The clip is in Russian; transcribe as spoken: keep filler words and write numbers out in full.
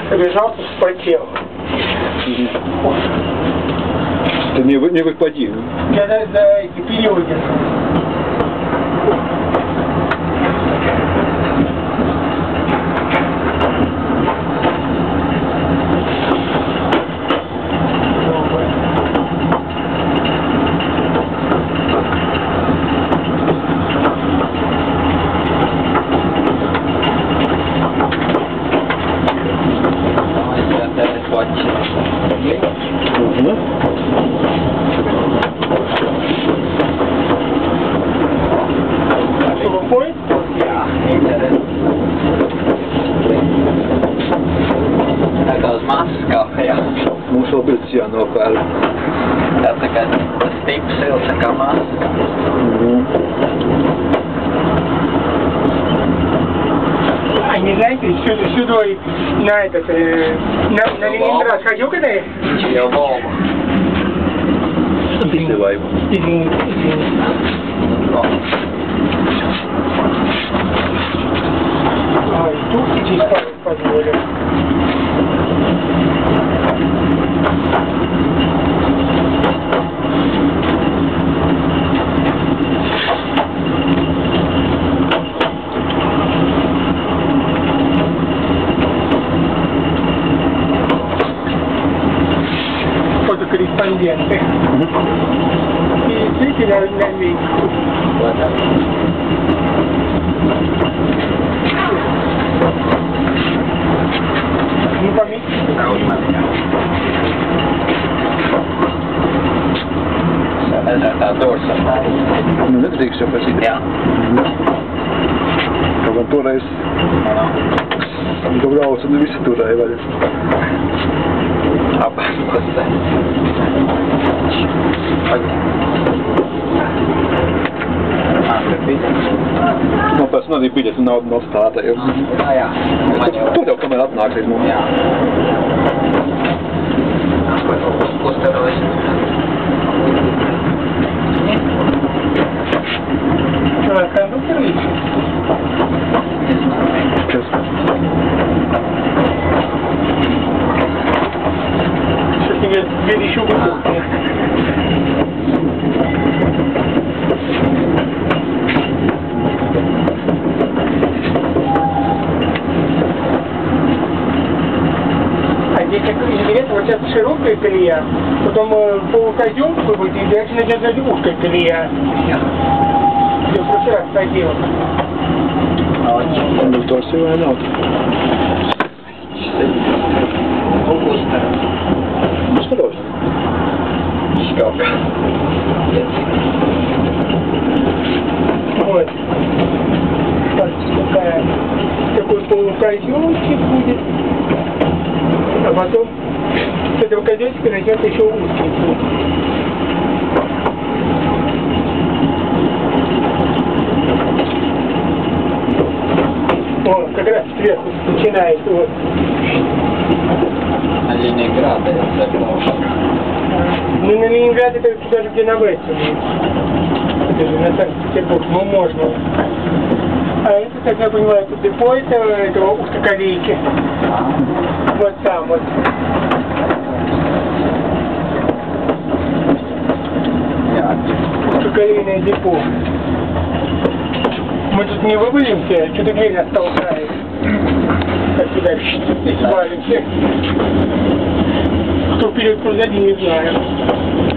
Побежал, вспотел. Ты не, не выпади. Я за, за эти периоды. Mums vēl bija jānopēr. Tā tā kā tas tips silts kā maska. А не знаете, сюда, сюда на этот, э, на, на Ленинград ходил когда я? Я Волга. Издевай. Извини, извини. А, и тут идти позволил. Фотокорреспонденты. И зрители на месте. Ну, помните? Tā dorsā. Nu, nedrīkst jau pēc Jā. Kaut gan toreiz tu brauc un visi turēja vaļas. Apās te. Nu, pēc tam arī biļeti nav no stāta jau. Jā, jā. Tur jau kamēr atnāks līdz mums. Jā. Uztarojas. Кондуктор лично. Сейчас. Сейчас тебе дверь еще выпустят. А здесь интересно, вот сейчас широкая колея, потом полукозёмку будет, и дальше начнется узкая колея. Я в прошлый раз ходил. Кондуктор vai nav? Nu, skatos. Škauka. Вот. Такая, такой полукозёмчик будет. А потом с этого козёнчика начнется еще узкий путь. О, как раз сверху начинается вот. На Ленинград это тоже. Ну, на Ленинграде это даже где на Весте. Это же на Санкт-Петербург, ну можно. А это, как я понимаю, это депо этого, этого узкоколейки. Вот там вот. Узкоколейное депо. Мы тут не вывалимся, что-то дверь нас толкает. Как сюда и свалимся. Кто вперед, кто сзади, не знаю.